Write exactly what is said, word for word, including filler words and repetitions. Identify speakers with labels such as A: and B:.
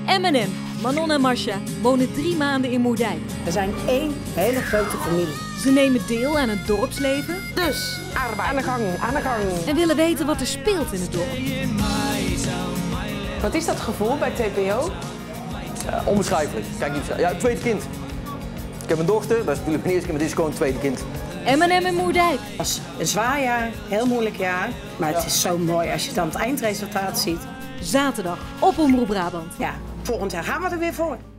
A: M en M, Manon en Marcia, wonen drie maanden in Moerdijk.
B: We zijn één hele grote familie.
A: Ze nemen deel aan het dorpsleven.
B: Dus, arbeid. Aan de gang, aan de gang.
A: En willen weten wat er speelt in het dorp.
B: Wat is dat gevoel bij T P O?
C: Ja, onbeschrijfelijk. Kijk niet, ja, tweede kind. Ik heb een dochter, dat is natuurlijk mijn eerste kind, maar dit is gewoon een tweede kind.
A: M en M in Moerdijk.
B: Het was een zwaar jaar, heel moeilijk jaar. Maar het is zo mooi als je dan het eindresultaat ziet.
A: Zaterdag op Omroep Brabant.
B: Ja, volgend jaar gaan we er weer voor.